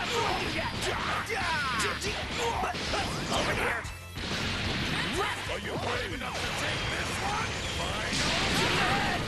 Over here. Are you brave enough to take this one? Final